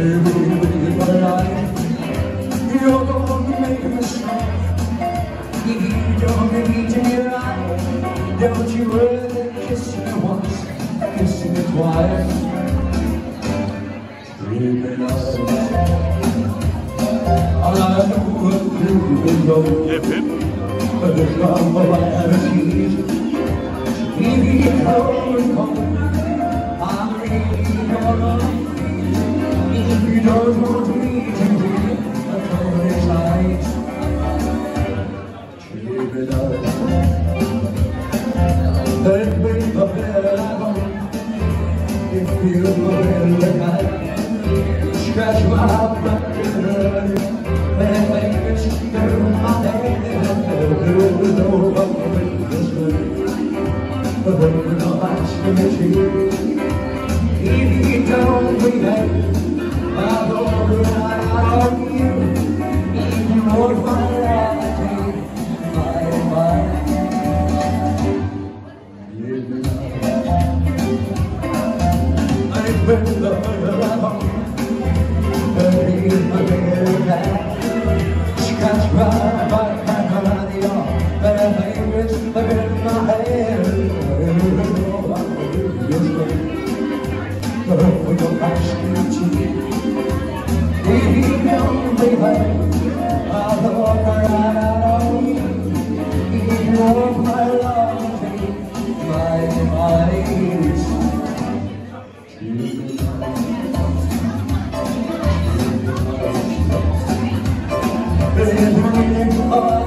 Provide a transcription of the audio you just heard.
but you're gonna make a mistake. If you don't reach in your eye, don't you ever kiss me once, kiss me twice. Dreaming of all I know is you will go, but there's not what I ever see. If you don't come, I'm really gonna. If you don't want me to be a total light, keep it up. Then bring the bell home. If you will look at, scratch my back and hurt, and make me stir my head and do no one this way. But when you're not asking me to, if you don't behave, I don't rely on you. If you want my reality, my give me I've been the home, buried my hair back, scratch my back and my radio, but I think it's in my head. But we don't ask you to. If you don't behave, I'll walk right out on you. If you want my love to be my eyes, keep it